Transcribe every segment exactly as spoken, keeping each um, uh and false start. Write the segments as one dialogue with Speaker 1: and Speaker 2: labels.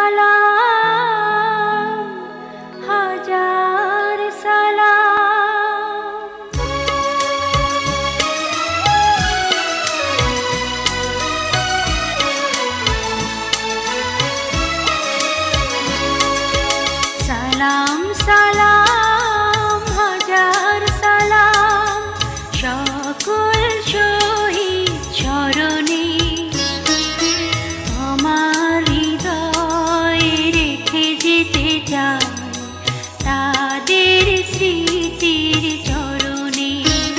Speaker 1: সালাম হাজার সালাম সালাম সালাম হাজার সালাম সকল শহীদ চরণে আমার হৃদয়ে রেখে যেতে চাই তাদের স্মৃতির চরণে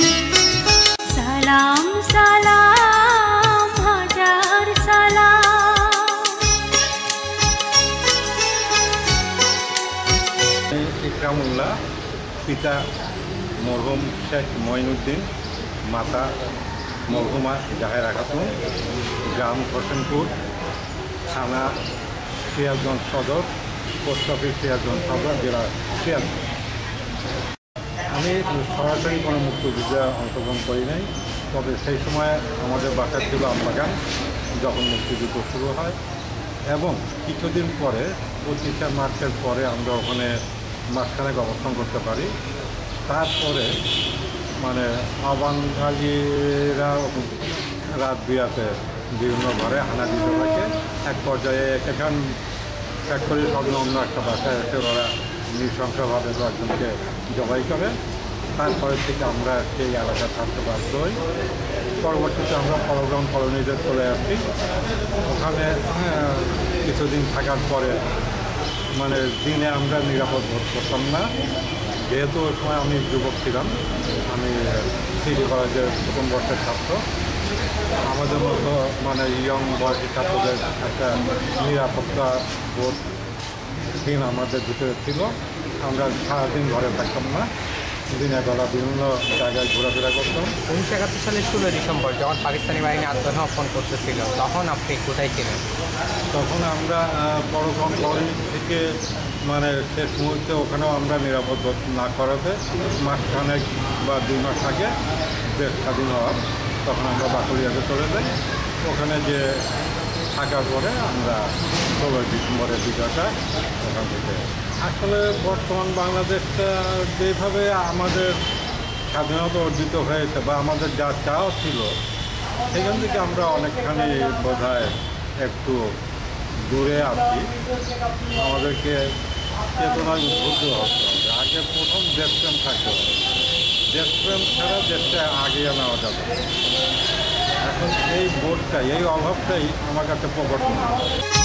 Speaker 1: সালাম সালাম হাজার সালাম।
Speaker 2: ইকরামুল্লাহ, পিতা মরহুম শেখ মঈনুদ্দিন, মাতা মরহুমা জাহেরা খাতুন, গ্রাম হোসেনপুর, থানা সিরাজগঞ্জ সদর, পোস্ট অফিস সিরাজগঞ্জ সদর, জেলা সিরাজগঞ্জ। আমি সরাসরি কোনো মুক্তিযুদ্ধে অংশগ্রহণ করি নাই, তবে সেই সময় আমাদের বাসা ছিল আমবাগান যখন মুক্তিযুদ্ধ শুরু হয়, এবং কিছুদিন পরে পঁচিশে মার্চের পরে আমরা ওখানে মাঝখানে অবস্থান করতে পারি। তারপরে মানে আহ্বানকারীরা রাত বিরাতে বিভিন্ন ঘরে হানা দিতে থাকে। এক পর্যায়ে সেখান ফ্যাক্টরির সংলগ্ন অন্য একটা বাসায় এসে ওরা নৃশংসভাবে একজনকে জবাই করে। তারপরে থেকে আমরা সেই এলাকায় থাকতে বাধ্য হই। পরবর্তীতে আমরা পরগ্রাম কলোনিতে চলে আসি। ওখানে কিছুদিন থাকার পরে মানে দিনে আমরা নিরাপদ বোধ করতাম না, যেহেতু ওই সময় আমি যুবক ছিলাম, আমি সিটি কলেজের প্রথম বর্ষের ছাত্র। আমাদের মতো মানে ইয়ং বয়সী ছাত্রদের একটা নিরাপত্তা বোধ দিন আমাদের ভিতরে ছিল। আমরা সারাদিন ঘরে থাকতাম না, দিনের বেলা বিভিন্ন জায়গায় ঘোরাফেরা করতাম।
Speaker 3: উনিশশো একাত্তর সালের ষোলো ডিসেম্বর যখন পাকিস্তানি বাহিনী আত্মসমর্পণ করতেছিল, তখন আপনি কোথায় ছিলেন?
Speaker 2: তখন আমরা পরগ্রাম কলোনি থেকে মানে শেষ মুহূর্তে ওখানেও আমরা নিরাপদ বোধ না করাতে মাসখানেক বা দুই মাস আগে দেশ স্বাধীন হওয়ার, তখন আমরা বাকলিয়াতে চলে যাই। ওখানে যে থাকার পরে আমরা ষোলোই ডিসেম্বরের বিজয়টা ওখান থেকে। আসলে বর্তমান বাংলাদেশটা যেভাবে আমাদের স্বাধীনতা অর্জিত হয়েছে বা আমাদের যা চাও ছিল, সেখান থেকে আমরা অনেকখানি বোধহয় একটু দূরে আছি। আমাদেরকে চেতনায় উদ্বুদ্ধ হতে হবে। আগে প্রথম দেশপ্রেম থাকতে হবে, দেশপ্রেম ছাড়া দেশটা আগিয়ে নেওয়া যাবে। এখন এই বোধটাই, এই অভাবটাই আমার কাছে প্রকট।